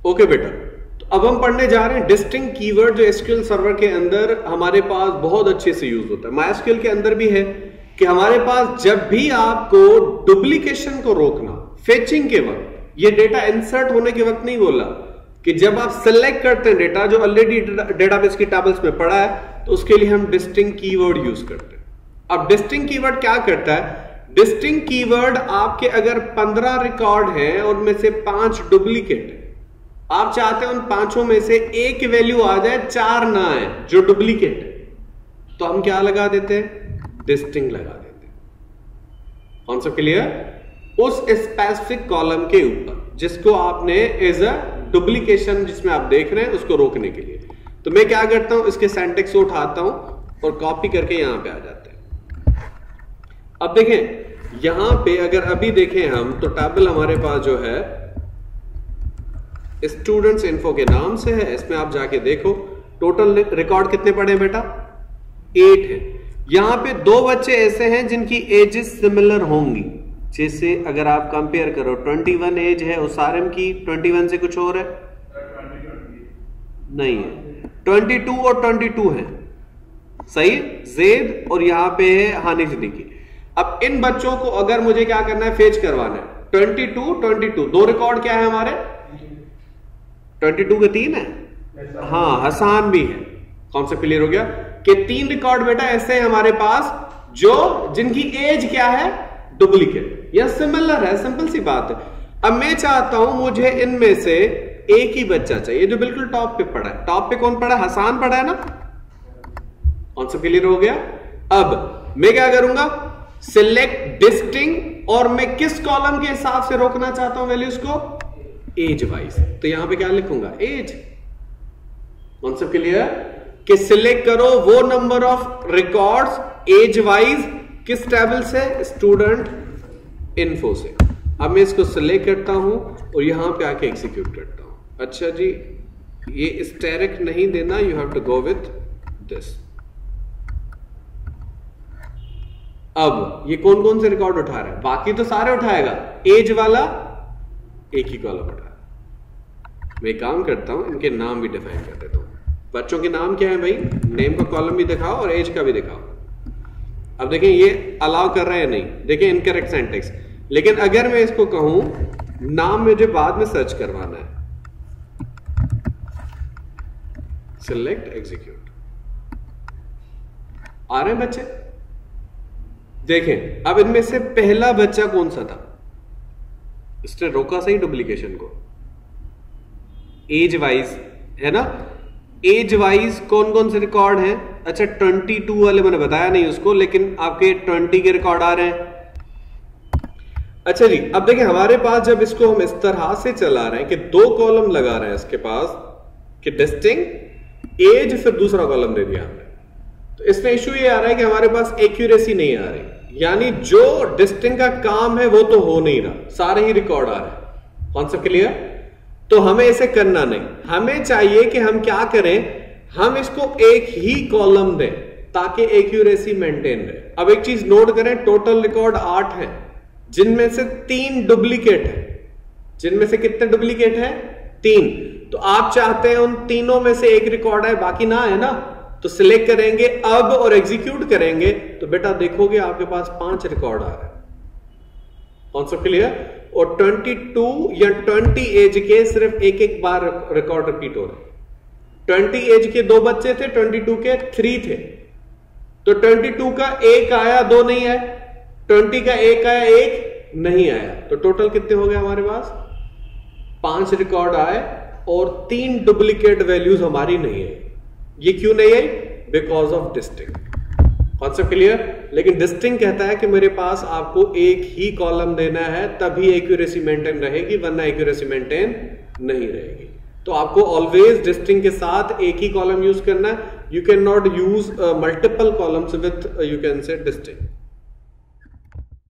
Okay बेटा, तो अब हम पढ़ने जा रहे हैं डिस्टिंक्ट कीवर्ड, जो एसक्यूएल सर्वर के अंदर हमारे पास बहुत अच्छे से यूज होता है। मायस्क्यूएल के अंदर भी है कि हमारे पास जब भी आपको डुप्लीकेशन को रोकना, फेचिंग के वक्त, ये डेटा इंसर्ट होने के वक्त नहीं बोला, कि जब आप सिलेक्ट करते हैं डेटा जो ऑलरेडी डेटाबेस की टेबल्स में पड़ा है, तो उसके लिए हम डिस्टिंक्ट कीवर्ड यूज करते हैं। अब डिस्टिंक्ट कीवर्ड क्या करता है? डिस्टिंक्ट कीवर्ड आपके अगर 15 रिकॉर्ड हैं और उनमें से 5 डुप्लीकेट है, आप चाहते हैं उन 5 में से एक वैल्यू आ जाए, 4 ना आए जो डुप्लीकेट है, तो हम क्या लगा देते हैं? डिस्टिंक्ट लगा देते हैं। कौन सा क्लियर? उस स्पेसिफिक कॉलम के ऊपर जिसको आपने एज अ डुप्लीकेशन जिसमें आप देख रहे हैं उसको रोकने के लिए। तो मैं क्या करता हूं, इसके सिंटैक्स को उठाता हूं और कॉपी करके यहां पे आ जाते हैं। अब देखें यहां पे अगर अभी देखें हम, तो टेबल हमारे पास जो है स्टूडेंट्स इन्फो के नाम से है। इसमें आप जाके देखो टोटल रिकॉर्ड कितने पड़े हैं बेटा? 8 है। यहां पे 2 बच्चे ऐसे हैं जिनकी एजेस सिमिलर होंगी। जैसे अगर आप कंपेयर करो, 21 एज है उसारिम की, 21 से कुछ और है नहीं है, 22 और 22 है, सही, जेद और यहां पे है हानिजनी की। अब इन बच्चों को अगर मुझे क्या करना है? फेच करवाना है। 22 2 रिकॉर्ड क्या है हमारे? 22 के 3 है, हाँ, हसान भी है। कौन सा क्लियर हो गया कि 3 रिकॉर्ड बेटा ऐसे हैं हमारे पास जो जिनकी एज क्या है? डुप्लीकेट या सिमिलर है। सिंपल सी बात है। अब मैं चाहता हूं मुझे इनमें से एक ही बच्चा चाहिए जो बिल्कुल टॉप पे पड़ा है। टॉप पे कौन पड़ा है? हसान पड़ा है ना। कौन सा क्लियर हो गया? अब मैं क्या करूंगा? सिलेक्ट डिस्टिंक्ट, और मैं किस कॉलम के हिसाब से रोकना चाहता हूं वैल्यूज को? Age wise. तो यहां पे क्या लिखूंगा? एज। कौन सा क्लियर? कि सिलेक्ट करो वो number of records age wise, किस टेबल से? स्टूडेंट इन्फो से। अब मैं इसको सिलेक्ट करता हूं और यहां पे आके एग्जीक्यूट करता हूं। अच्छा जी, ये स्टैटिक नहीं देना, you have to go with this. अब ये कौन कौन से रिकॉर्ड उठा रहा है? बाकी तो सारे उठाएगा, एज वाला एक ही कॉलम उठा रहा है। मैं काम करता हूं, इनके नाम भी डिफाइन कर देता हूं। बच्चों के नाम क्या है भाई? नेम का कॉलम भी दिखाओ और एज का भी दिखाओ। अब देखें ये अलाउ कर रहे हैं नहीं, देखें इनकरेक्ट सिंटैक्स। लेकिन अगर मैं इसको कहूं नाम मुझे बाद में सर्च करवाना है, सिलेक्ट एग्जीक्यूट, आ रहे हैं बच्चे? देखें अब इनमें से पहला बच्चा कौन सा था? इसने रोका सही डुप्लीकेशन को। एज वाइज है ना, एज वाइज कौन कौन से रिकॉर्ड हैं? अच्छा 22 वाले मैंने बताया नहीं उसको, लेकिन आपके 20 के रिकॉर्ड आ रहे हैं। अच्छा जी, अब देखिए हमारे पास जब इसको हम इस तरह से चला रहे हैं कि 2 कॉलम लगा रहे हैं इसके पास कि डिस्टिंक्ट एज, फिर दूसरा कॉलम दे दिया हमने, तो इसमें इश्यू ये आ रहा है कि हमारे पास एक्यूरेसी नहीं आ रही, यानी जो डिस्टिंक्ट का काम है वो तो हो नहीं रहा, सारे ही रिकॉर्ड आ रहे हैं। Concept clear? तो हमें इसे करना नहीं, हमें चाहिए कि हम क्या करें, हम इसको एक ही कॉलम दें ताकि एक्यूरेसी मेंटेन रहे। अब एक चीज नोट करें, टोटल रिकॉर्ड 8 है, जिनमें से 3 डुप्लीकेट है। जिनमें से कितने डुप्लीकेट है? 3। तो आप चाहते हैं उन तीनों में से एक रिकॉर्ड है, बाकी ना है ना, तो सिलेक्ट करेंगे अब और एग्जीक्यूट करेंगे, तो बेटा देखोगे आपके पास 5 रिकॉर्ड आ रहे हैं। Concept clear? और 22 या 20 एज के सिर्फ एक बार रिकॉर्ड रिपीट हो रहे हैं। 20 एज के 2 बच्चे थे, 22 के 3 थे, तो 22 का 1 आया, 2 नहीं आया, 20 का 1 आया, 1 नहीं आया, तो टोटल कितने हो गए हमारे पास? 5 रिकॉर्ड आए और 3 डुप्लीकेट वैल्यूज हमारी नहीं है। ये क्यों नहीं आई? Because of distinct. Concept clear? लेकिन डिस्टिंक्ट कहता है कि मेरे पास आपको एक ही कॉलम देना है, तभी एक्यूरेसी मेंटेन रहेगी, वरना एक्यूरेसी मेंटेन नहीं रहेगी। तो आपको ऑलवेज डिस्टिंक्ट के साथ एक ही कॉलम यूज करना है। You can not use multiple columns with, you can say distinct.